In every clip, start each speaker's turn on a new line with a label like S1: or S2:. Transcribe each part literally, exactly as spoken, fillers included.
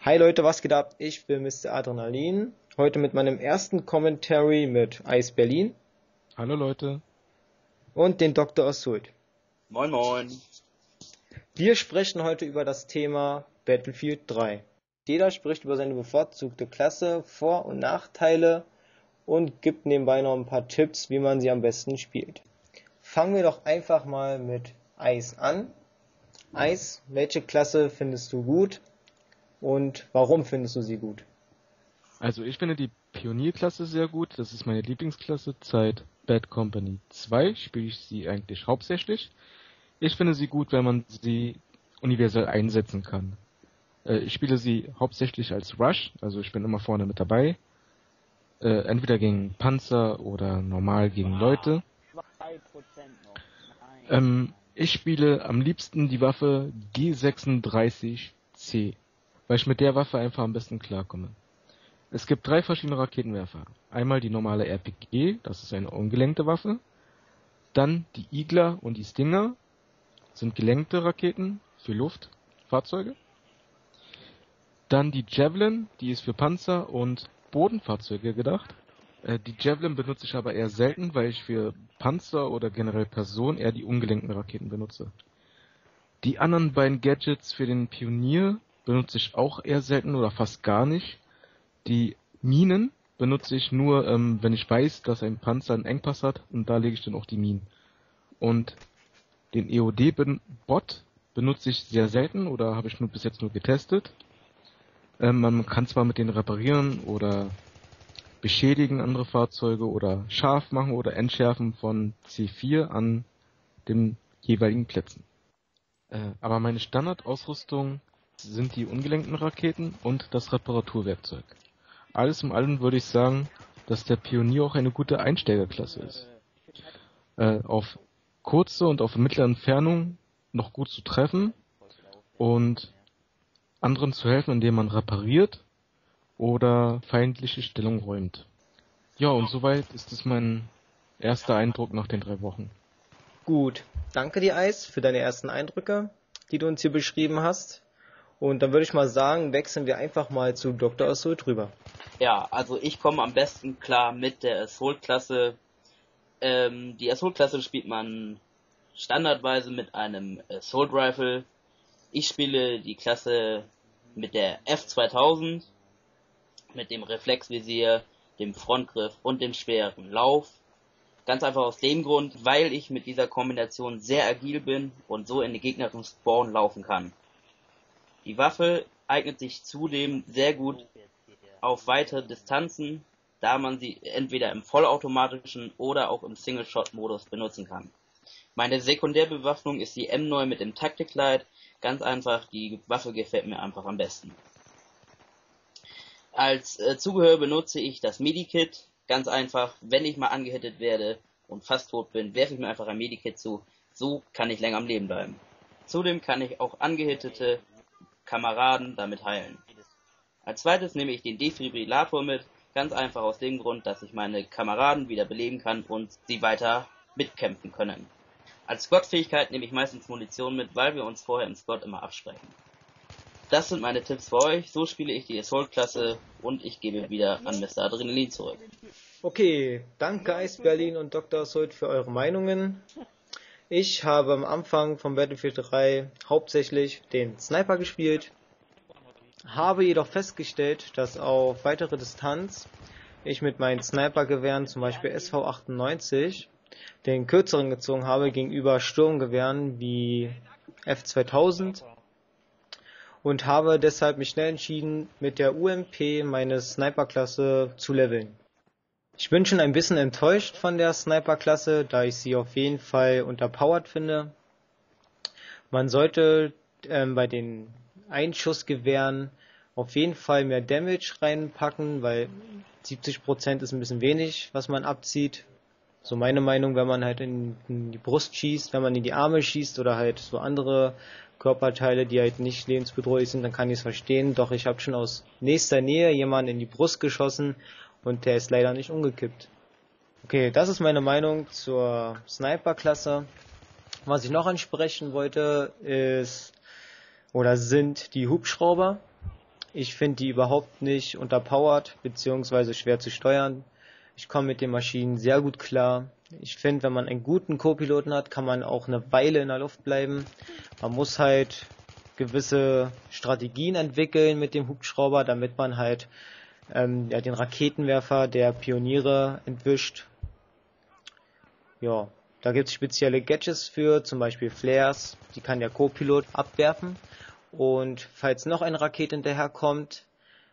S1: Hi Leute, was geht ab? Ich bin Mister Adrenalin. Heute mit meinem ersten Commentary mit Eis Berlin.
S2: Hallo Leute.
S1: Und den Doktor Assault.
S3: Moin moin.
S1: Wir sprechen heute über das Thema Battlefield drei. Jeder spricht über seine bevorzugte Klasse, Vor- und Nachteile und gibt nebenbei noch ein paar Tipps, wie man sie am besten spielt. Fangen wir doch einfach mal mit Eis an. Eis, welche Klasse findest du gut und warum findest du sie gut?
S2: Also ich finde die Pionierklasse sehr gut. Das ist meine Lieblingsklasse. Seit Bad Company zwei spiele ich sie eigentlich hauptsächlich. Ich finde sie gut, wenn man sie universell einsetzen kann. Äh, ich spiele sie hauptsächlich als Rush, also ich bin immer vorne mit dabei. Äh, entweder gegen Panzer oder normal gegen Leute. Ähm, ich spiele am liebsten die Waffe G sechsunddreißig C, weil ich mit der Waffe einfach am besten klarkomme. Es gibt drei verschiedene Raketenwerfer. Einmal die normale R P G, das ist eine ungelenkte Waffe. Dann die Igla und die Stinger, sind gelenkte Raketen für Luftfahrzeuge. Dann die Javelin, die ist für Panzer und Bodenfahrzeuge gedacht. Äh, die Javelin benutze ich aber eher selten, weil ich für Panzer oder generell Personen eher die ungelenkten Raketen benutze. Die anderen beiden Gadgets für den Pionier benutze ich auch eher selten oder fast gar nicht. Die Minen benutze ich nur, ähm, wenn ich weiß, dass ein Panzer einen Engpass hat, und da lege ich dann auch die Minen. Und den E O D-Bot benutze ich sehr selten oder habe ich nur bis jetzt nur getestet. Ähm, man kann zwar mit denen reparieren oder beschädigen andere Fahrzeuge oder scharf machen oder entschärfen von C vier an den jeweiligen Plätzen. Äh, aber meine Standardausrüstung sind die ungelenkten Raketen und das Reparaturwerkzeug. Alles in allem würde ich sagen, dass der Pionier auch eine gute Einsteigerklasse ist. Äh, auf kurze und auf mittlere Entfernung noch gut zu treffen und anderen zu helfen, indem man repariert oder feindliche Stellung räumt. Ja, und soweit ist es mein erster Eindruck nach den drei Wochen.
S1: Gut, danke dir Eis für deine ersten Eindrücke, die du uns hier beschrieben hast. Und dann würde ich mal sagen, wechseln wir einfach mal zu Doktor Assault rüber.
S3: Ja, also ich komme am besten klar mit der Assault-Klasse. Ähm, die Assault-Klasse spielt man standardweise mit einem Assault Rifle. Ich spiele die Klasse mit der F zweitausend, mit dem Reflexvisier, dem Frontgriff und dem schweren Lauf. Ganz einfach aus dem Grund, weil ich mit dieser Kombination sehr agil bin und so in den gegnerischen Spawn laufen kann. Die Waffe eignet sich zudem sehr gut auf weitere Distanzen, da man sie entweder im vollautomatischen oder auch im Single-Shot-Modus benutzen kann. Meine Sekundärbewaffnung ist die M neun mit dem Tactic Light. Ganz einfach, die Waffe gefällt mir einfach am besten. Als äh, Zubehör benutze ich das Medikit. Ganz einfach, wenn ich mal angehittet werde und fast tot bin, werfe ich mir einfach ein Medikit zu. So kann ich länger am Leben bleiben. Zudem kann ich auch angehittete Kameraden damit heilen. Als zweites nehme ich den Defibrillator mit. Ganz einfach aus dem Grund, dass ich meine Kameraden wieder beleben kann und sie weiter mitkämpfen können. Als Squad-Fähigkeit nehme ich meistens Munition mit, weil wir uns vorher im Squad immer absprechen. Das sind meine Tipps für euch. So spiele ich die Assault-Klasse und ich gebe wieder an Mister Adrenalin zurück.
S1: Okay, danke Eis Berlin und Doktor Assault für eure Meinungen. Ich habe am Anfang von Battlefield drei hauptsächlich den Sniper gespielt, habe jedoch festgestellt, dass auf weitere Distanz ich mit meinen Snipergewehren, zum Beispiel S V achtundneunzig, den kürzeren gezogen habe gegenüber Sturmgewehren wie F zweitausend und habe deshalb mich schnell entschieden, mit der U M P meine Sniperklasse zu leveln. Ich bin schon ein bisschen enttäuscht von der Sniperklasse, da ich sie auf jeden Fall unterpowered finde. Man sollte ähm, bei den Einschussgewehren auf jeden Fall mehr Damage reinpacken, weil siebzig Prozent ist ein bisschen wenig, was man abzieht. So meine Meinung, wenn man halt in, in die Brust schießt, wenn man in die Arme schießt oder halt so andere Körperteile, die halt nicht lebensbedrohlich sind, dann kann ich es verstehen. Doch ich habe schon aus nächster Nähe jemanden in die Brust geschossen und der ist leider nicht umgekippt. Okay, das ist meine Meinung zur Sniper-Klasse. Was ich noch ansprechen wollte, ist oder sind die Hubschrauber. Ich finde die überhaupt nicht unterpowered, beziehungsweise schwer zu steuern. Ich komme mit den Maschinen sehr gut klar. Ich finde, wenn man einen guten Co-Piloten hat, kann man auch eine Weile in der Luft bleiben. Man muss halt gewisse Strategien entwickeln mit dem Hubschrauber, damit man halt ähm, ja, den Raketenwerfer der Pioniere entwischt. Ja, da gibt es spezielle Gadgets für, zum Beispiel Flares, die kann der Co-Pilot abwerfen. Und falls noch eine Rakete hinterherkommt,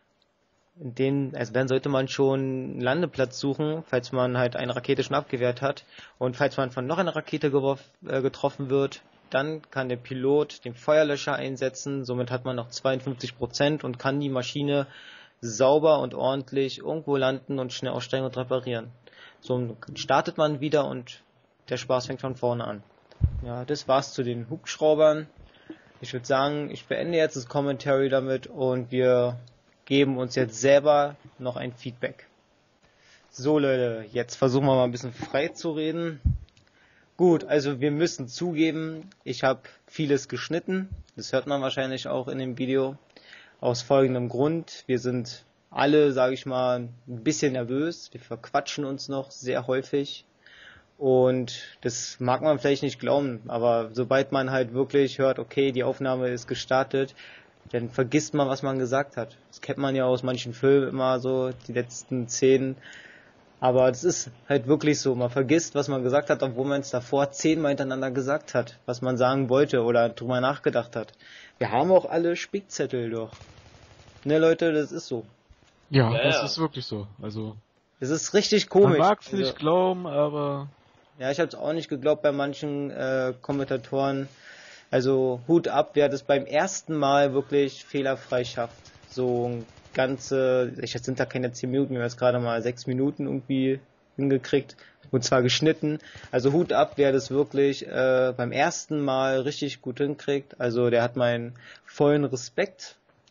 S1: in den, also dann sollte man schon einen Landeplatz suchen, falls man halt eine Rakete schon abgewehrt hat. Und falls man von noch einer Rakete geworf, äh, getroffen wird, dann kann der Pilot den Feuerlöscher einsetzen. Somit hat man noch zweiundfünfzig Prozent und kann die Maschine sauber und ordentlich irgendwo landen und schnell aussteigen und reparieren. So startet man wieder und der Spaß fängt von vorne an. Ja, das war's zu den Hubschraubern. Ich würde sagen, ich beende jetzt das Commentary damit und wir geben uns jetzt selber noch ein Feedback. So Leute, jetzt versuchen wir mal ein bisschen frei zu reden. Gut, also wir müssen zugeben, ich habe vieles geschnitten. Das hört man wahrscheinlich auch in dem Video. Aus folgendem Grund, wir sind alle, sage ich mal, ein bisschen nervös. Wir verquatschen uns noch sehr häufig. Und das mag man vielleicht nicht glauben, aber sobald man halt wirklich hört, okay, die Aufnahme ist gestartet, dann vergisst man, was man gesagt hat. Das kennt man ja aus manchen Filmen immer so, die letzten Szenen. Aber das ist halt wirklich so. Man vergisst, was man gesagt hat, obwohl man es davor zehnmal hintereinander gesagt hat, was man sagen wollte oder drüber nachgedacht hat. Wir haben auch alle Spickzettel doch. Ne Leute, das ist so.
S2: Ja,
S3: Ja,
S2: das
S3: ja.
S2: ist wirklich so. Also,
S1: Das ist richtig
S2: man
S1: komisch.
S2: mag es
S1: Also,
S2: nicht glauben, aber
S1: ja, ich habe es auch nicht geglaubt bei manchen äh, Kommentatoren. Also Hut ab, wer das beim ersten Mal wirklich fehlerfrei schafft. So ein ganze, ich jetzt sind da keine zehn Minuten, wir haben jetzt gerade mal sechs Minuten irgendwie hingekriegt und zwar geschnitten. Also Hut ab, wer das wirklich äh, beim ersten Mal richtig gut hinkriegt. Also der hat meinen vollen Respekt.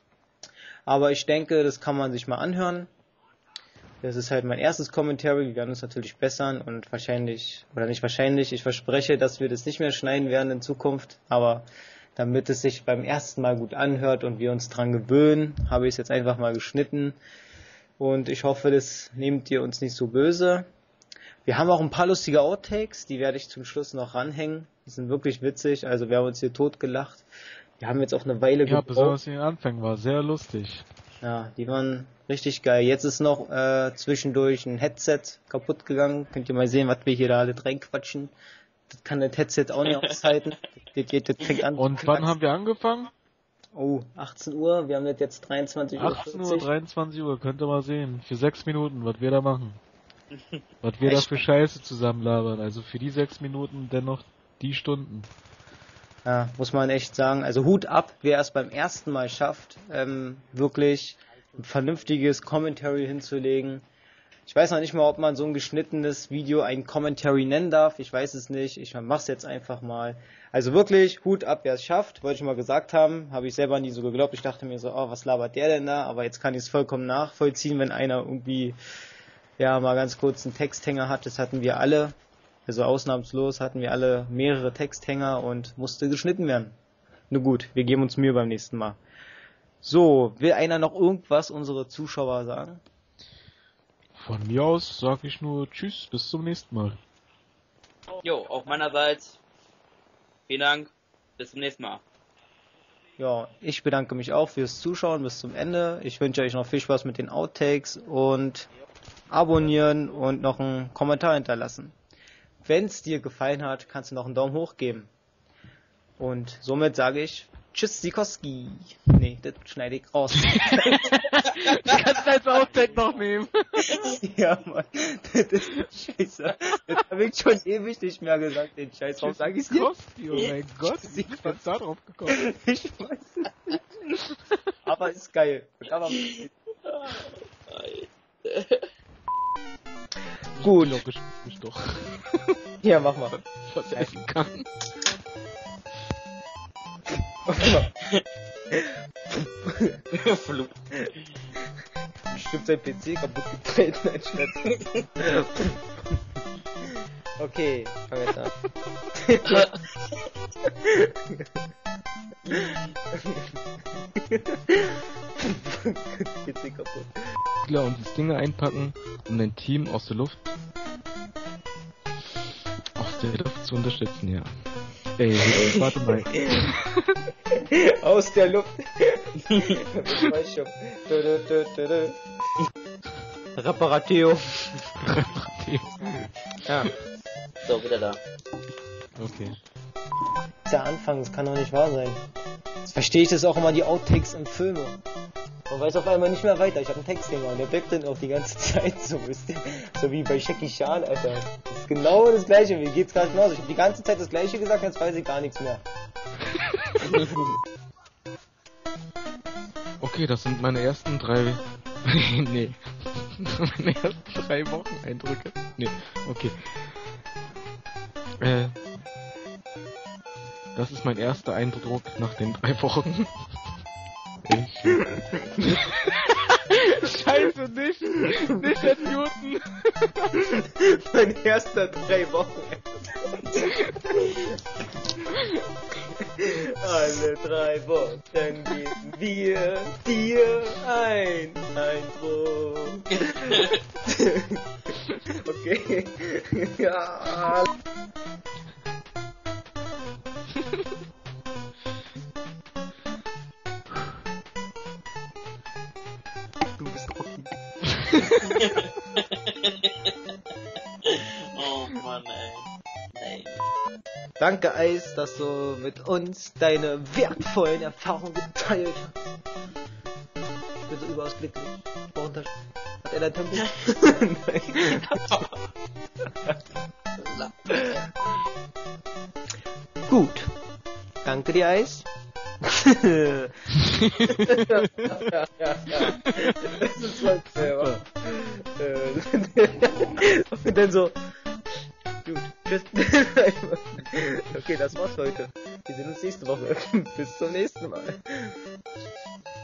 S1: Aber ich denke, das kann man sich mal anhören. Das ist halt mein erstes Commentary, wir werden uns natürlich bessern und wahrscheinlich, oder nicht wahrscheinlich, ich verspreche, dass wir das nicht mehr schneiden werden in Zukunft, aber damit es sich beim ersten Mal gut anhört und wir uns dran gewöhnen, habe ich es jetzt einfach mal geschnitten und ich hoffe, das nehmt ihr uns nicht so böse. Wir haben auch ein paar lustige Outtakes, die werde ich zum Schluss noch ranhängen, die sind wirklich witzig, also wir haben uns hier totgelacht. Wir haben jetzt auch eine Weile
S2: ja,
S1: gebraucht.
S2: besonders in den Anfängen war sehr lustig.
S1: Ja, die waren richtig geil. Jetzt ist noch äh, zwischendurch ein Headset kaputt gegangen. Könnt ihr mal sehen, was wir hier da alle reinquatschen. Das kann das Headset auch nicht aushalten. Das, geht, das fängt an.
S2: Und wann haben wir angefangen?
S1: Oh, achtzehn Uhr. Wir haben das jetzt dreiundzwanzig Uhr.
S2: achtzehn Uhr, dreiundzwanzig Uhr, könnt ihr mal sehen. Für sechs Minuten, was wir da machen. Was wir da für Scheiße zusammenlabern. Also für die sechs Minuten dennoch die Stunden.
S1: Ja, muss man echt sagen. Also Hut ab, wer es beim ersten Mal schafft, ähm, wirklich ein vernünftiges Commentary hinzulegen. Ich weiß noch nicht mal, ob man so ein geschnittenes Video ein Commentary nennen darf. Ich weiß es nicht. Ich mach's jetzt einfach mal. Also wirklich, Hut ab, wer es schafft. Wollte ich mal gesagt haben. Habe ich selber nie so geglaubt. Ich dachte mir so, oh, was labert der denn da? Aber jetzt kann ich es vollkommen nachvollziehen, wenn einer irgendwie, ja, mal ganz kurz einen Texthänger hat. Das hatten wir alle. Also ausnahmslos hatten wir alle mehrere Texthänger und musste geschnitten werden. Nur gut, wir geben uns Mühe beim nächsten Mal. So, will einer noch irgendwas unsere Zuschauer sagen?
S2: Von mir aus sage ich nur Tschüss, bis zum nächsten Mal.
S3: Jo, auch meinerseits. Vielen Dank. Bis zum nächsten Mal.
S1: Ja, ich bedanke mich auch fürs Zuschauen bis zum Ende. Ich wünsche euch noch viel Spaß mit den Outtakes und abonnieren und noch einen Kommentar hinterlassen. Wenn es dir gefallen hat, kannst du noch einen Daumen hoch geben. Und somit sage ich Tschüss, Sikowski. Nee, das schneide ich raus.
S2: Du kannst als Outtake noch nehmen.
S1: Ja, Mann. Das ist scheiße. Das habe ich schon ewig nicht mehr gesagt, den Scheiß. Warum sag ich's dir?
S2: Kosti, oh mein Gott, wie bist du da drauf gekommen?
S1: Ich weiß es nicht. Aber ist geil. Kann man Gut.
S2: Logisch, mich doch.
S1: Ja, mach mal.
S2: Was er essen kann.
S3: Flug.
S1: Stimmt sein P C kaputt getreten, ein Schnitt. Okay, fang jetzt an. P C kaputt.
S2: Spieler und die Dinge einpacken, um dein Team aus der Luft aus der Luft zu unterstützen, ja. Ey, warte mal.
S1: Aus der Luft. Ich weiß schon. Dö, dö, dö, dö, dö. Reparatio.
S2: Reparatio.
S1: Ja.
S3: So, wieder da.
S2: Okay.
S1: Das ist der Anfang, das kann doch nicht wahr sein. Jetzt verstehe ich das auch immer, die Outtakes im Filme. Man weiß auf einmal nicht mehr weiter. Ich habe einen Texthänger und der bleibt dann auch die ganze Zeit so, wisst ihr? So wie bei Jackie Chan, Alter. Das ist genau das Gleiche. Mir geht's gerade genauso. Ich habe die ganze Zeit das Gleiche gesagt, jetzt weiß ich gar nichts mehr.
S2: Okay, das sind meine ersten drei... nee. Meine ersten drei Wochen-Eindrücke. Nee, okay. Äh... Das ist mein erster Eindruck nach den drei Wochen. Ich... Scheiße, nicht! Nicht entmuten!
S1: Mein erster drei Wochen. Alle drei Wochen geben wir dir ein Eindruck. Okay. Ja. Du bist Rocky.
S3: Oh Mann, ey. Ey.
S1: Danke, Eis, dass du mit uns deine wertvollen Erfahrungen geteilt hast. Ich bin so überaus glücklich. Hat er dein Tempel? Gut. Danke dir, Eis. ja, ja, ja. Das ist was selber. Und dann so. Gut. Tschüss. Okay, das war's heute. Wir sehen uns nächste Woche. Bis zum nächsten Mal.